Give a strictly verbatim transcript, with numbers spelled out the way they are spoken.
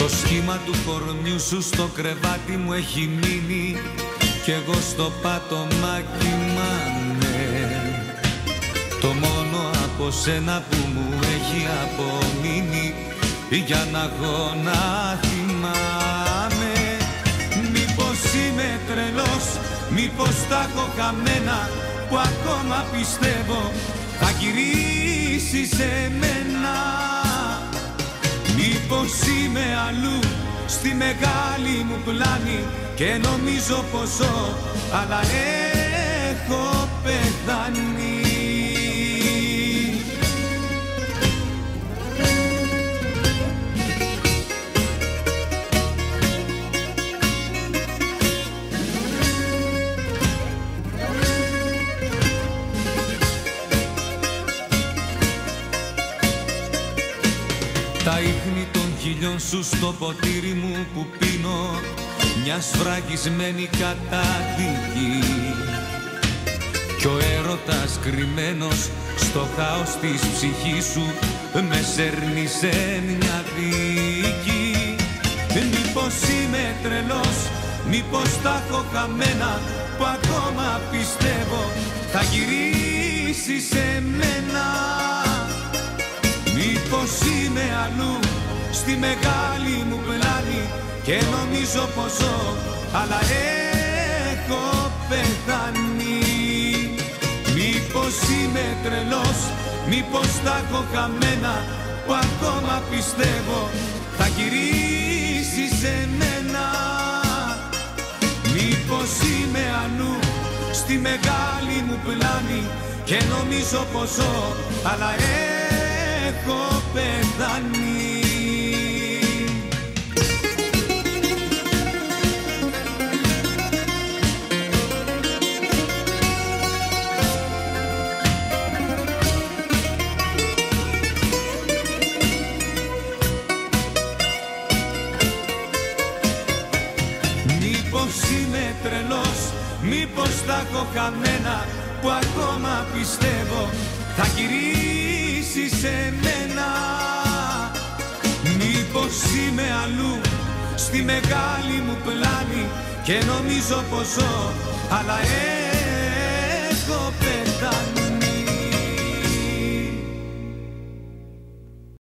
Το σχήμα του κορμιού σου στο κρεβάτι μου έχει μείνει κι εγώ στο πάτωμα κοιμάμαι. Το μόνο από σένα που μου έχει απομείνει για να αγώνα θυμάμαι. Μήπως είμαι τρελός, μήπως τα έχω χαμένα, που ακόμα πιστεύω θα γυρίσει σε μένα. Μήπως είμαι αλλού στη μεγάλη μου πλάνη και νομίζω πως ζω, αλλά έχω πεθάνει. Τα ίχνη των χιλιών σου στο ποτήρι μου που πίνω, μια σφραγισμένη καταδίκη. Κι ο έρωτας κρυμμένος στο χάος της ψυχής σου με σέρνει σε μια δίκη. Μήπως είμαι τρελός, μήπως τα έχω χαμένα, που ακόμα πιστεύω θα γυρίσει σε μένα. Μήπως είμαι αλλού στη μεγάλη μου πλάνη και νομίζω πως ζω, αλλά έχω πεθάνει. Μήπως είμαι τρελός, μήπως τα έχω χαμένα, που ακόμα πιστεύω θα γυρίσει σε μένα. Μήπως είμαι αλλού στη μεγάλη μου πλάνη και νομίζω πως ζω, αλλά έχω πεθάνει. Μήπως είμαι τρελός, μήπως τα έχω χαμένα, που ακόμα πιστεύω θα γυρίσει σε μένα. Μήπως είμαι αλλού στη μεγάλη μου πλάνη και νομίζω πως ζω, αλλά έχω πεθάνει.